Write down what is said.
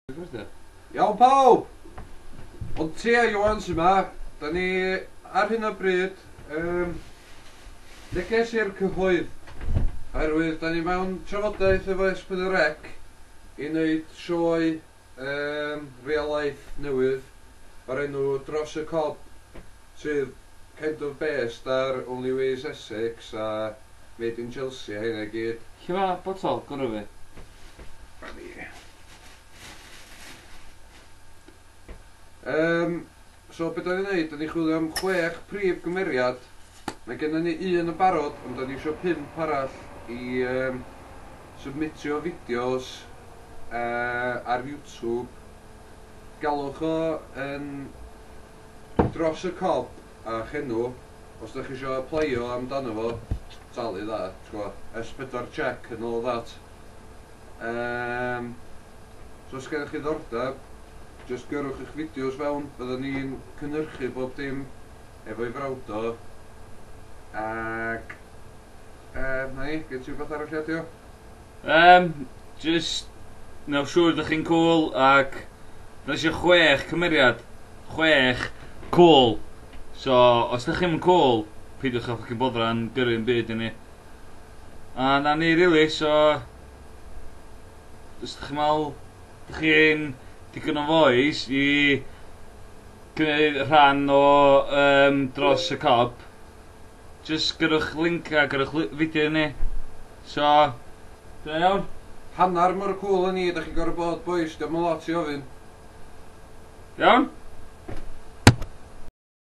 Iawn pawb! Ond ti a Iwan sy'n yma, da ni ar hyn o bryd neges i'r cyhoedd oherwydd da ni mewn trafodaeth efo S4C i wneud sioe real life newydd o'r enw Dros y Cob sydd kind of based ar Only Ways Essex a Made in Chelsea a hynna gyd. Lle ma botol, gwrw fi? So beth da ni'n neud, da ni chwilio am 6 prif gymeriad. Mae gennym ni un yn barod, ond da ni eisiau 5 arall i submitio fideos ar YouTube. Galwch o yn Dros y Cob a chenw, os da chi eisiau pleio amdano fo, talu dda, S4C and all that. So os gennych chi ddordeb, just gyrwch eich fideos fewn, byddwn ni'n cynhyrchu bob dim efo'i frawd o. Ac na ni, gen ti wbeth arall adio? Just newch siŵr ydych chi'n cool ac da eisiau 6 cymeriad. 6 cool. So, os ydych chi'n cool, peidiwch â ffocin boddran gyrru'n byd i ni. A na ni really, so os ydych chi'n meddwl, ydych chi'n digon o foes i gwneud rhan o Dros y Cob, just gyrwch link a gyrwch fideo ni. So, dyna iawn. Hannar mor cool yn ni, da chi gorau bod boys, diolch yn lot i ofyn. Iawn?